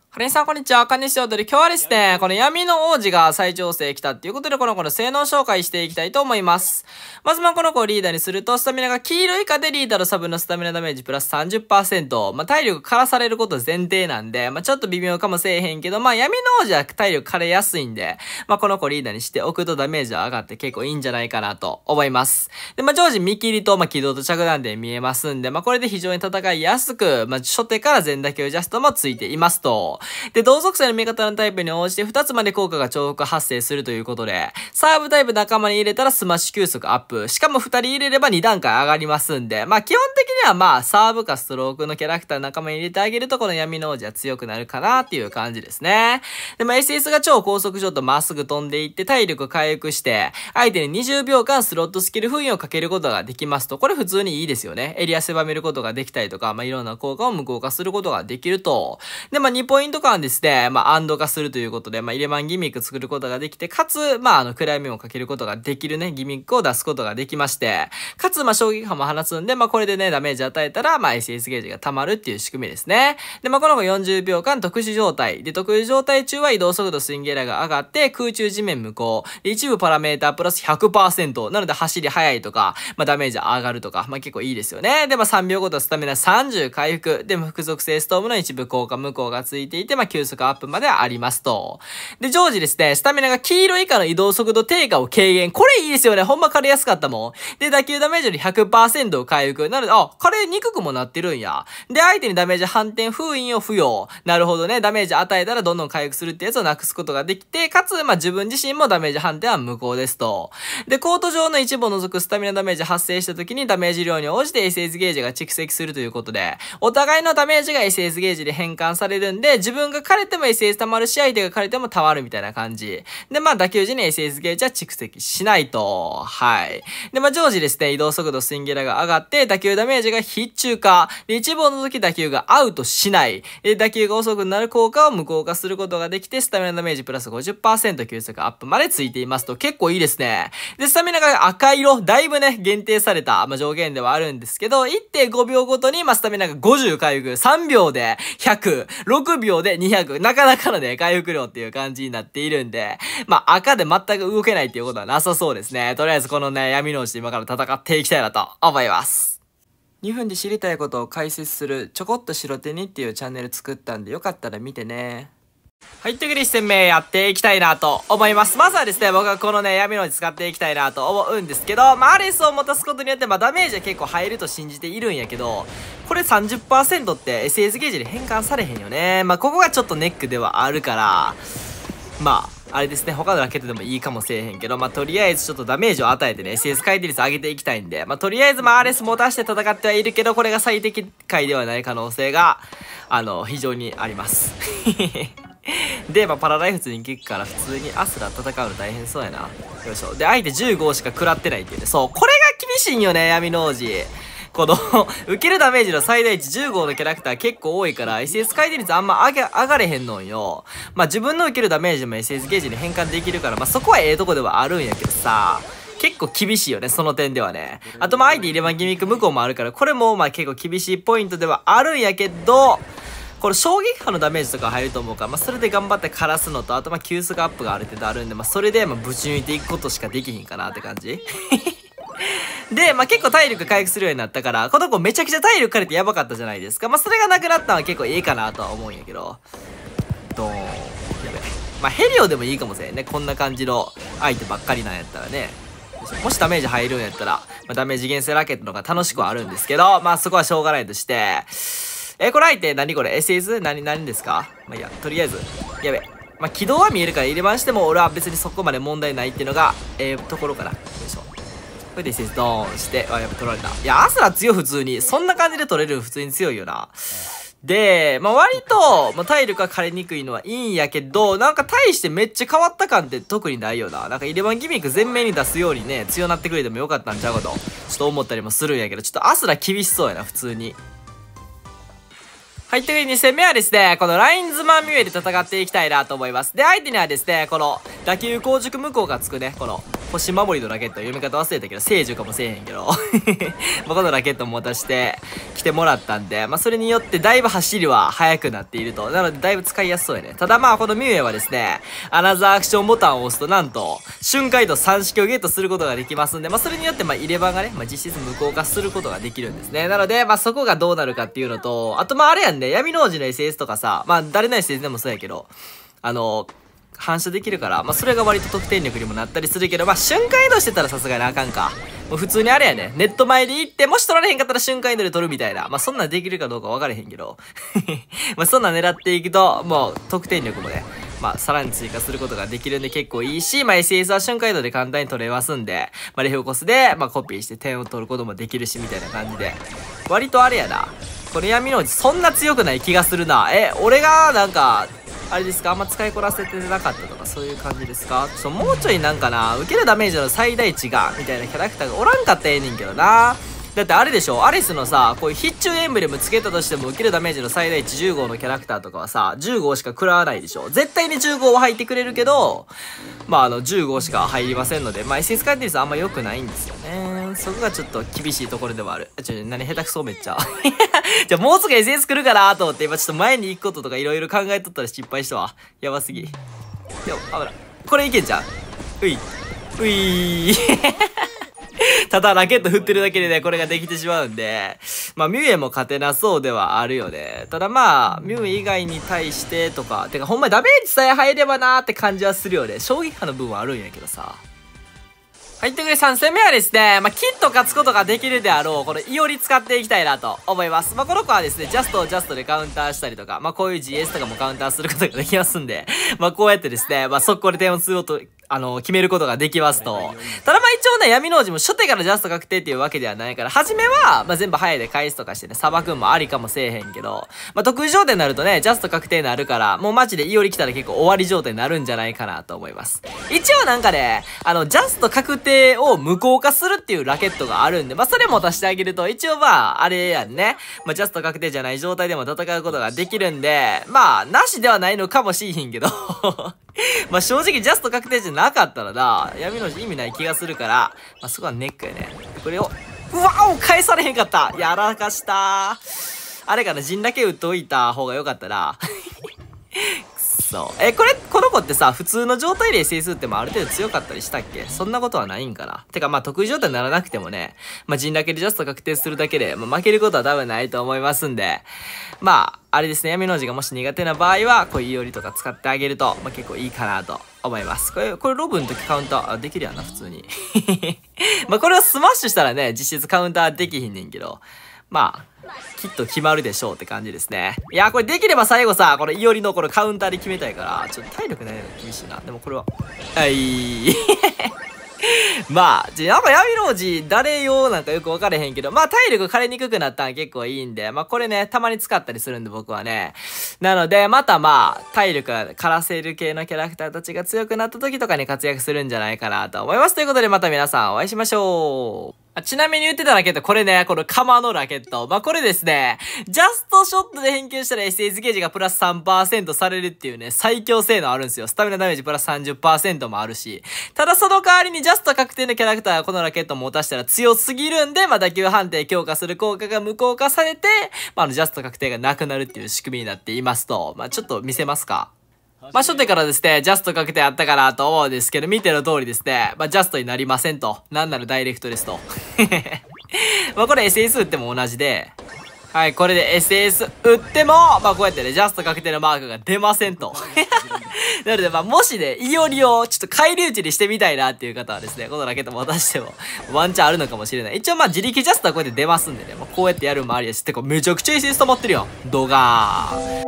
カレンさん、こんにちは。カネシオドリ。今日はですね、この闇の王子が再調整来たっていうことで、この子の性能紹介していきたいと思います。まずこの子をリーダーにすると、スタミナが黄色以下でリーダーとサブのスタミナダメージプラス 30%。体力枯らされること前提なんで、ちょっと微妙かもせえへんけど、闇の王子は体力枯れやすいんで、この子をリーダーにしておくとダメージは上がって結構いいんじゃないかなと思います。で、常時見切りと、起動と着弾で見えますんで、これで非常に戦いやすく、初手から全打球ジャストもついていますと。で、同属性の味方のタイプに応じて2つまで効果が重複発生するということで、サーブタイプ仲間に入れたらスマッシュ急速アップ。しかも2人入れれば2段階上がりますんで、基本的にはサーブかストロークのキャラクター仲間に入れてあげるとこの闇の王子は強くなるかなっていう感じですね。で、SS が超高速ショットまっすぐ飛んでいって体力回復して、相手に20秒間スロットスキル封印をかけることができますと、これ普通にいいですよね。エリア狭めることができたりとか、いろんな効果を無効化することができると。で、2ポイント間ですね、アンド化するということで、入れマンギミック作ることができて、かつ、暗闇をかけることができるね、ギミックを出すことができまして、かつ、衝撃波も放つんで、これでね、ダメージ与えたら、SS ゲージが溜まるっていう仕組みですね。で、この子40秒間特殊状態。で、特殊状態中は移動速度スインゲーラーが上がって、空中地面無効。で、一部パラメータープラス 100%。なので、走り速いとか、ダメージ上がるとか、結構いいですよね。で、3秒ごとスタミナ30回復。で、複属性ストームの一部効果無効がついていて、急速アップまでありますと。で、常時ですね、スタミナが黄色以下の移動速度低下を軽減。これいいですよね。ほんま枯れやすかったもん。で、打球ダメージより 100% を回復。なので、枯れにくくもなってるんや。で、相手にダメージ反転封印を付与。なるほどね。ダメージ与えたらどんどん回復するってやつをなくすことができて、かつ、自分自身もダメージ反転は無効ですと。で、コート上の一部を除くスタミナダメージ発生した時にダメージ量に応じて SS ゲージが蓄積するということで、お互いのダメージが SS ゲージで変換されるんで、自分が枯れても SS 溜まるし、相手が枯れても溜まるみたいな感じ。で、打球時に SS ゲージは蓄積しないと。はい。で、常時ですね、移動速度スインゲラが上がって、打球ダメージが必中化。で、一部を除き打球がアウトしない。で、打球が遅くなる効果を無効化することができて、スタミナダメージプラス 50% 急速アップまでついていますと、結構いいですね。で、スタミナが赤色、だいぶね、限定された、上限ではあるんですけど、1.5 秒ごとに、スタミナが50回復、3秒で100、6秒で200、なかなかのね、回復量っていう感じになっているんで、赤で全く動けないっていうことはなさそうですね。とりあえずこのね、闇の王子で今から戦っていきたいなと思います。2分で知りたいことを解説するちょこっと白手にっていうチャンネル作ったんでよかったら見てね。はい、というわけで1戦目やっていきたいなと思います。まずはですね、僕はこのね、闇の王子使っていきたいなと思うんですけど、アレスを持たすことによって、ダメージは結構入ると信じているんやけど、これ 30% って SS ゲージで変換されへんよね。ここがちょっとネックではあるから、あれですね、他のラケットでもいいかもしれへんけど、とりあえずちょっとダメージを与えてね、SS 回転率上げていきたいんで、とりあえずアレス持たして戦ってはいるけど、これが最適解ではない可能性が、非常にあります。で、パラダイ普通に効くから、普通にアスラ戦うの大変そうやな。よいしょ。で、相手15しか食らってないっていうね。そう、これが厳しいんよね、闇の王子。この受けるダメージの最大値15のキャラクター結構多いから、SS 回転率あんま上がれへんのんよ。自分の受けるダメージも SS ゲージに変換できるから、そこはええとこではあるんやけどさ、結構厳しいよね、その点ではね。あと相手入れ番ギミック向こうもあるから、これも結構厳しいポイントではあるんやけど、これ衝撃波のダメージとか入ると思うから、それで頑張って枯らすのと、あと急速アップがある程度あるんで、それでぶち抜いていくことしかできひんかなって感じで、結構体力回復するようになったから、この子めちゃくちゃ体力枯れてやばかったじゃないですか。それがなくなったのは結構いいかなとは思うんやけど。ドーン。やべ。ヘリオでもいいかもしれんね。こんな感じの相手ばっかりなんやったらね。もしダメージ入るんやったら、ダメージ減衰ラケットの方が楽しくはあるんですけど、そこはしょうがないとして、これ相手何これ ?SS? 何ですかいや、とりあえず。やべ。軌道は見えるから入れ番しても俺は別にそこまで問題ないっていうのが、ところかな。よいしょ。これで SS ドーンして、やっぱ取られた。いや、アスラ強い普通に。そんな感じで取れる普通に強いよな。で、割と、体力が枯れにくいのはいいんやけど、大してめっちゃ変わった感って特にないよな。入れ番ギミック全面に出すようにね、強なってくれてもよかったんちゃうかと、ちょっと思ったりもするんやけど、ちょっとアスラ厳しそうやな、普通に。はい、というわけで2戦目はですね、このラインズマンミュエで戦っていきたいなと思います。で、相手にはですね、この打球硬直無効がつくね、この星守りのラケット、読み方忘れたけど、聖樹かもしれへんけど、まあこのラケットを持たして来てもらったんで、まあそれによってだいぶ走りは速くなっていると。なのでだいぶ使いやすそうやね。ただまあこのミュウエはですね、アナザーアクションボタンを押すとなんと、瞬間移動3式をゲットすることができますんで、まあそれによってまあ入れ歯がね、まあ実質無効化することができるんですね。なので、まあそこがどうなるかっていうのと、あとまああれやんね、闇の王子の SS とかさ、まあ誰の SS でもそうやけど、反射できるから、まあそれが割と得点力にもなったりするけど、まあ瞬間移動してたらさすがにあかんか。もう普通にあれやね、ネット前で行って、もし取られへんかったら瞬間移動で取るみたいな。まあそんなんできるかどうか分からへんけど。まあそんなん狙っていくと、もう得点力もね、まあさらに追加することができるんで結構いいし、まあ SS は瞬間移動で簡単に取れますんで、まあレフコスで、まあコピーして点を取ることもできるし、みたいな感じで。割とあれやな。これ闇の王子そんな強くない気がするな。俺がなんか、あれですか、あんま使いこなせてなかったとかそういう感じですか。もうちょいなんかな、受けるダメージの最大値がみたいなキャラクターがおらんかったらええねんけどな。だってあれでしょ、アリスのさ、こういう必中エンブレムつけたとしても受けるダメージの最大値10号のキャラクターとかはさ、10号しか食らわないでしょ。絶対に10号は入ってくれるけど、まあ10号しか入りませんので、まあ SS 回転率あんま良くないんですよね。そこがちょっと厳しいところではある。何下手くそめっちゃ。じゃあもうすぐ SS 来るかなと思って今ちょっと前に行くこととかいろいろ考えとったら失敗したわ。やばすぎ。でも、危ない。これいけんじゃん。うい。ういー。ただラケット振ってるだけでね、これができてしまうんで、まあミュウエも勝てなそうではあるよね。ただまあ、ミュウエ以外に対してとか、てかほんまにダメージさえ入ればなーって感じはするよね。衝撃波の部分はあるんやけどさ。はい、ということで3戦目はですね、まあ、きっと勝つことができるであろう、このイオリ使っていきたいなと思います。まあ、この子はですね、ジャストでカウンターしたりとか、まあ、こういう GS とかもカウンターすることができますんで、まあ、こうやってですね、まあ、速攻で点を追うと、決めることができますと。ただまあ一応ね、闇の王子も初手からジャスト確定っていうわけではないから、初めは、まあ全部早いで返すとかしてね、砂漠もありかもせえへんけど、まあ得意状態になるとね、ジャスト確定になるから、もうマジでイオリ来たら結構終わり状態になるんじゃないかなと思います。一応なんかね、ジャスト確定を無効化するっていうラケットがあるんで、まあそれも足してあげると、一応まあ、あれやんね、まあジャスト確定じゃない状態でも戦うことができるんで、まあ、なしではないのかもしれへんけど、まあ正直ジャスト確定じゃなかったらな、闇の王子意味ない気がするから、まあそこはネックやね。これを、うわお返されへんかった、やらかしたあれかな、陣だけ打っといた方がよかったな。くそ。この子ってさ、普通の状態で SS 打ってもある程度強かったりしたっけ？そんなことはないんかな。てかまあ得意状態にならなくてもね、まあ陣だけでジャスト確定するだけで、まあ負けることは多分ないと思いますんで、まあ、あれですね、闇の王子がもし苦手な場合は、こういうイオリとか使ってあげると、まあ結構いいかなと思います。これロブの時カウンター、できるやんな、普通に。まあこれをスマッシュしたらね、実質カウンターできひんねんけど、まあ、きっと決まるでしょうって感じですね。いや、これできれば最後さ、このイオリのこのカウンターで決めたいから、ちょっと体力ないのが厳しいな。でもこれは、はい。まあ、なんか闇の王子誰用なんかよく分かれへんけど、まあ体力枯れにくくなったら結構いいんで、まあこれね、たまに使ったりするんで僕はね。なので、またまあ、体力が枯らせる系のキャラクターたちが強くなった時とかに活躍するんじゃないかなと思います。ということでまた皆さんお会いしましょう。ちなみに言ってたラケット、これね、この鎌のラケット。まあ、これですね、ジャストショットで返球したら SS ゲージがプラス 3% されるっていうね、最強性能あるんですよ。スタミナダメージプラス 30% もあるし。ただその代わりにジャスト確定のキャラクターがこのラケットを持たしたら強すぎるんで、まあ、打球判定強化する効果が無効化されて、まあ、ジャスト確定がなくなるっていう仕組みになっていますと。まあ、ちょっと見せますか。まあ、初手からですね、ジャストかけてあったかなと思うんですけど、見ての通りですね、まあ、ジャストになりませんと。なんならダイレクトですと。まあ、これ SS 打っても同じで、はい、これで SS 打っても、まあ、こうやってね、ジャスト確定のマークが出ませんと。なので、まあ、もしね、イオリをちょっと返り討ちにしてみたいなっていう方はですね、このラケットも渡しても、ワンチャンあるのかもしれない。一応まあ、自力ジャストはこうやって出ますんでね、まあ、こうやってやるもありやし、てかめちゃくちゃ SS 溜まってるやん。ドガーン。